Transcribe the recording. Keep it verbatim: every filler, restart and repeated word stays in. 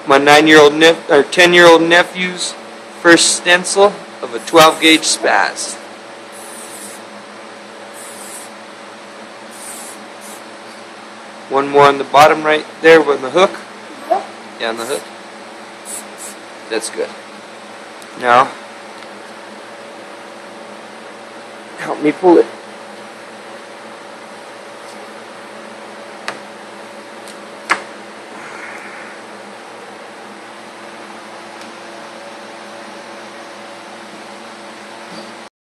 my nine-year-old nep or ten-year-old nephew's first stencil of a twelve gauge spaz. One more on the bottom right there with the hook. Yeah, on the hook. That's good. Now, help me pull it.